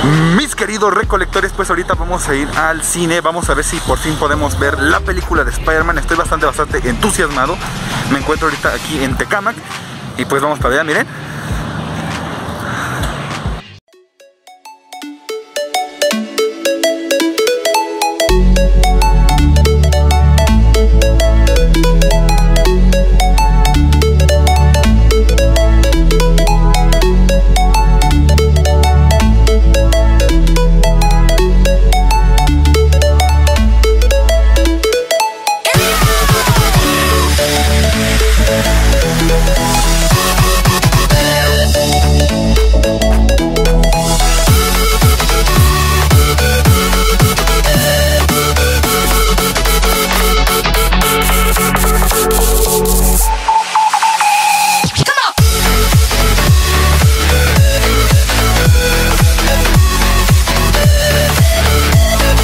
Mis queridos recolectores, pues ahorita vamos a ir al cine. Vamos a ver si por fin podemos ver la película de Spider-Man. Estoy bastante entusiasmado. Me encuentro ahorita aquí en Tecámac y pues vamos para allá, miren.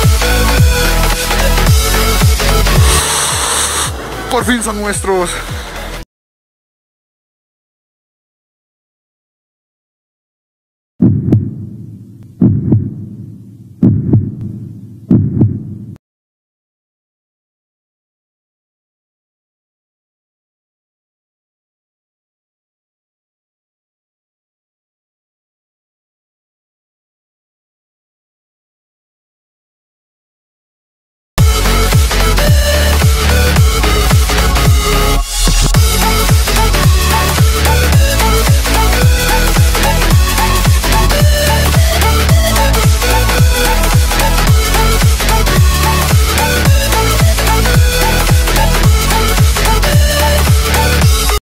Por fin son nuestros.